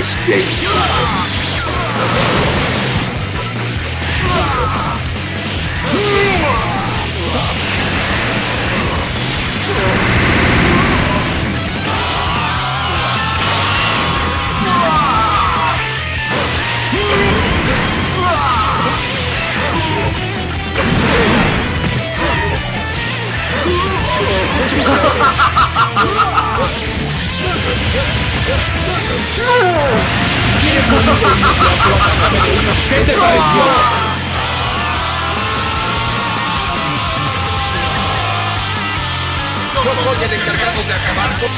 investiguéis. ¿Qué te pareció? Yo soy el encargado de acabar con...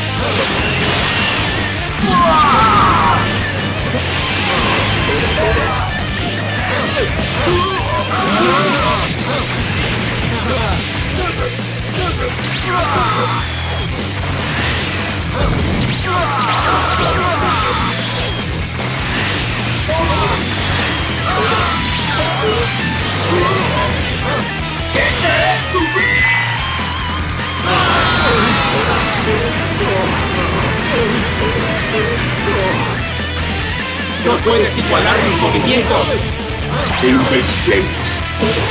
¡No puedes igualar mis movimientos! Investiguéis.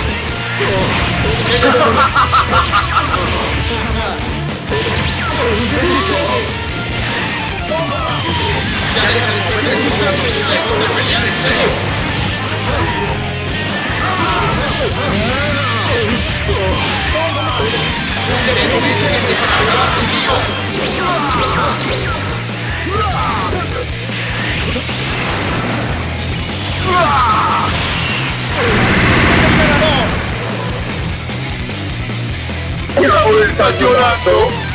Ya deja de moverte como una tortuga y ponte a pelear en serio. Tenemos suficiente para acabar contigo. ¿Por qué estás llorando?